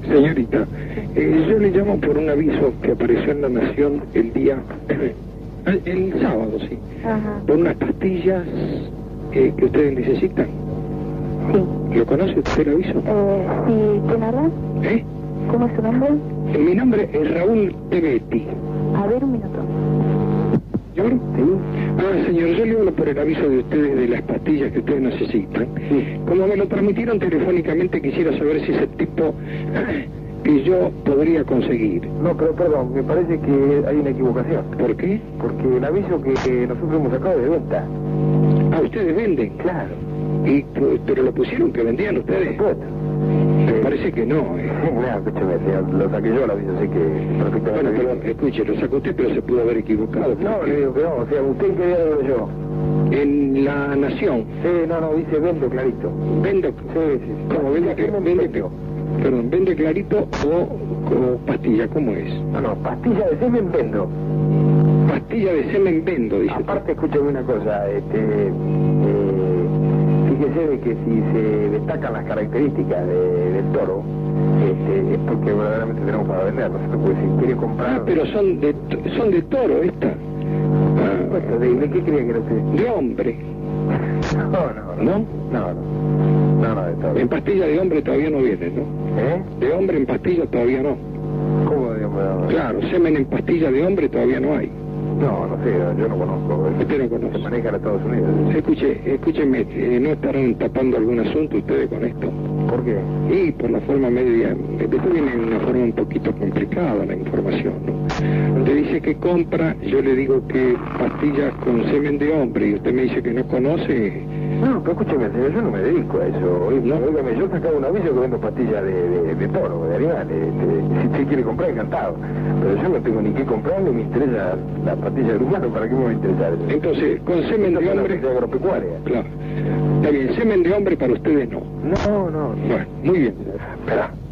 Señorita, yo le llamo por un aviso que apareció en La Nación el día... el sábado, sí. Ajá. Por unas pastillas que ustedes necesitan. Sí. ¿Lo conoce usted el aviso? Sí, ¿quién habla? ¿Eh? ¿Cómo es su nombre? Mi nombre es Raúl Temetti. A ver, un minuto. ¿Señor? Sí. Ah, señor, yo le hablo por el aviso de ustedes de las pastillas que ustedes necesitan. Sí. Como me lo transmitieron telefónicamente, quisiera saber si ese tipo que yo podría conseguir. No, pero perdón, me parece que hay una equivocación. ¿Por qué? Porque el aviso que nosotros hemos sacado es de venta. Ah, ustedes venden. Claro. Pero lo pusieron que vendían ustedes. Por supuesto. Me parece que no. No, escúcheme, señor, lo saqué yo el aviso, así que perfectamente. Bueno, bien. pero escuche, lo sacó usted, pero se pudo haber equivocado. No, porque le digo que no, o sea, usted quería verlo yo. en La Nación, Sí, no, dice vendo clarito. vende, Sí. ¿cómo vende? Perdón, ¿vende clarito o pastilla? ¿Cómo es? No, pastilla de semen vendo. Pastilla de semen vendo, dice. Aparte, escúchame una cosa, fíjese de que si se destacan las características del toro, es porque verdaderamente tenemos para vender, ¿no es cierto? Porque si quiere comprar... Ah, pero son de toro esta. Bueno, ¿de qué creía que era usted? De hombre. No, de toro. En pastilla de hombre todavía no viene, ¿no? De hombre en pastilla todavía no. ¿Cómo de hombre? No? Claro, semen en pastilla de hombre todavía no hay. No sé, yo no conozco. Usted no conoce. Se maneja en Estados Unidos. Escúcheme, ¿no estarán tapando algún asunto ustedes con esto? ¿Por qué? Y por la forma media, después viene en una forma un poquito complicada la información, ¿no? Usted dice que compra, yo le digo que pastillas con semen de hombre y usted me dice que no conoce. No, pero escúcheme, señor, yo no me dedico a eso. Óigame, yo sacaba un aviso que vendo pastillas de toro, de animales. Si usted quiere comprar, encantado. Pero yo no tengo ni qué comprar, ni me interesa la pastilla del humano, ¿para qué me va a interesar eso? Entonces, con semen de hombre... Es agropecuaria. Claro. Está bien, semen de hombre para ustedes no. No. Bueno, muy bien. Espera.